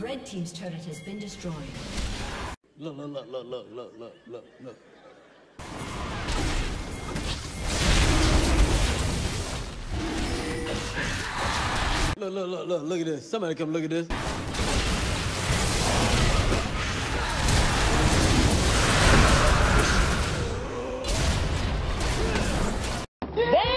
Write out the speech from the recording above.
Red team's turret has been destroyed. Look. Look at this. Somebody come look at this. Damn!